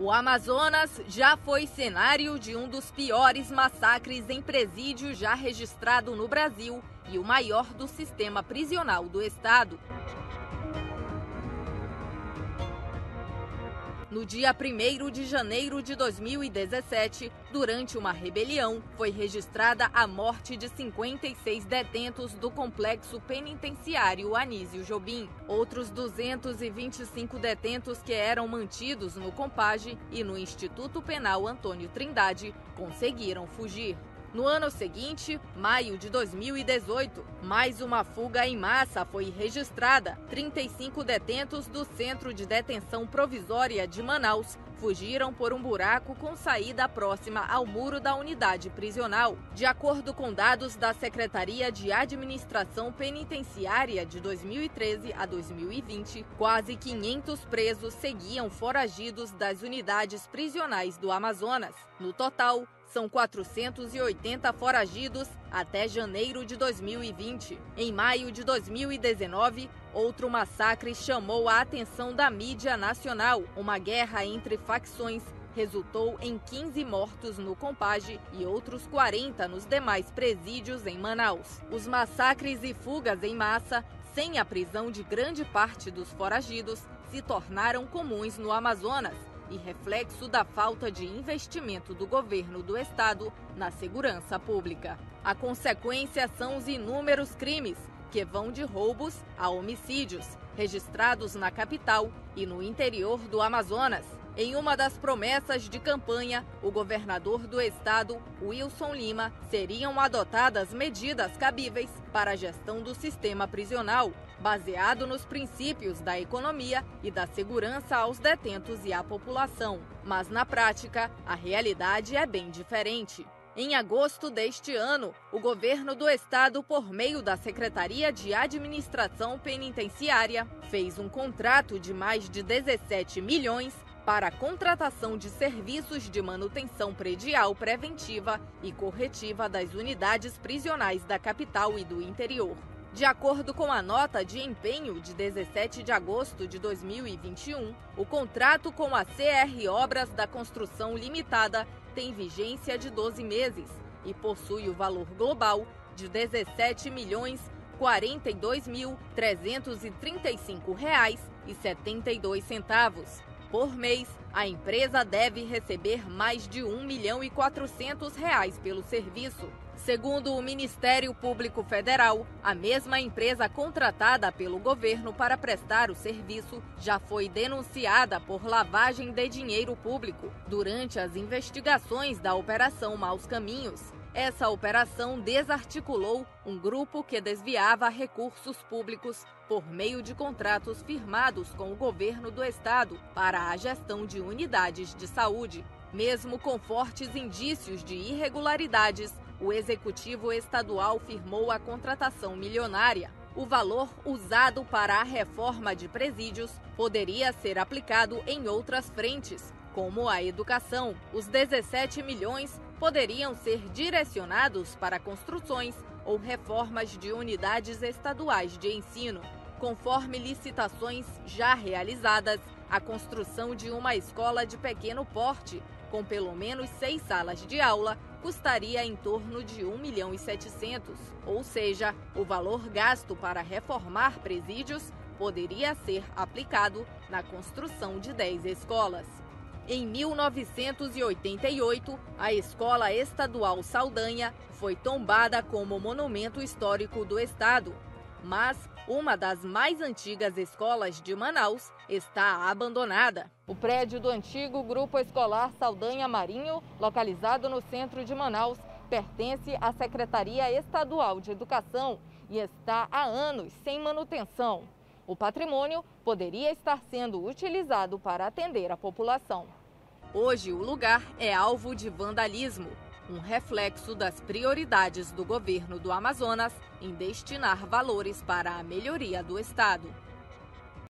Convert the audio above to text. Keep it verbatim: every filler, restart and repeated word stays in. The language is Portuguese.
O Amazonas já foi cenário de um dos piores massacres em presídio já registrado no Brasil e o maior do sistema prisional do estado. No dia primeiro de janeiro de dois mil e dezessete, durante uma rebelião, foi registrada a morte de cinquenta e seis detentos do complexo penitenciário Anísio Jobim. Outros duzentos e vinte e cinco detentos que eram mantidos no Compage e no Instituto Penal Antônio Trindade conseguiram fugir. No ano seguinte, maio de dois mil e dezoito, mais uma fuga em massa foi registrada. trinta e cinco detentos do Centro de Detenção Provisória de Manaus fugiram por um buraco com saída próxima ao muro da unidade prisional. De acordo com dados da Secretaria de Administração Penitenciária de dois mil e treze a dois mil e vinte, quase quinhentos presos seguiam foragidos das unidades prisionais do Amazonas. No total, são quatrocentos e oitenta foragidos até janeiro de dois mil e vinte. Em maio de dois mil e dezenove, outro massacre chamou a atenção da mídia nacional. Uma guerra entre facções resultou em quinze mortos no Compage e outros quarenta nos demais presídios em Manaus. Os massacres e fugas em massa, sem a prisão de grande parte dos foragidos, se tornaram comuns no Amazonas e reflexo da falta de investimento do governo do estado na segurança pública. A consequência são os inúmeros crimes, que vão de roubos a homicídios, registrados na capital e no interior do Amazonas. Em uma das promessas de campanha, o governador do estado, Wilson Lima, seriam adotadas medidas cabíveis para a gestão do sistema prisional, baseado nos princípios da economia e da segurança aos detentos e à população. Mas, na prática, a realidade é bem diferente. Em agosto deste ano, o governo do estado, por meio da Secretaria de Administração Penitenciária, fez um contrato de mais de dezessete milhões para a contratação de serviços de manutenção predial preventiva e corretiva das unidades prisionais da capital e do interior. De acordo com a nota de empenho de dezessete de agosto de dois mil e vinte e um, o contrato com a C R Obras da Construção Limitada tem vigência de doze meses e possui o valor global de dezessete milhões quarenta e dois mil trezentos e trinta e cinco reais e setenta e dois centavos. Por mês, a empresa deve receber mais de um milhão e quatrocentos reais pelo serviço. Segundo o Ministério Público Federal, a mesma empresa contratada pelo governo para prestar o serviço já foi denunciada por lavagem de dinheiro público durante as investigações da Operação Maus Caminhos. Essa operação desarticulou um grupo que desviava recursos públicos por meio de contratos firmados com o governo do estado para a gestão de unidades de saúde. Mesmo com fortes indícios de irregularidades, o executivo estadual firmou a contratação milionária. O valor usado para a reforma de presídios poderia ser aplicado em outras frentes, como a educação. Os dezessete milhões poderiam ser direcionados para construções ou reformas de unidades estaduais de ensino. Conforme licitações já realizadas, a construção de uma escola de pequeno porte, com pelo menos seis salas de aula, custaria em torno de um milhão e setecentos, ou seja, o valor gasto para reformar presídios poderia ser aplicado na construção de dez escolas. Em mil novecentos e oitenta e oito, a Escola Estadual Saldanha foi tombada como monumento histórico do estado, mas uma das mais antigas escolas de Manaus está abandonada. O prédio do antigo Grupo Escolar Saldanha Marinho, localizado no centro de Manaus, pertence à Secretaria Estadual de Educação e está há anos sem manutenção. O patrimônio poderia estar sendo utilizado para atender a população. Hoje, o lugar é alvo de vandalismo, um reflexo das prioridades do governo do Amazonas em destinar valores para a melhoria do estado.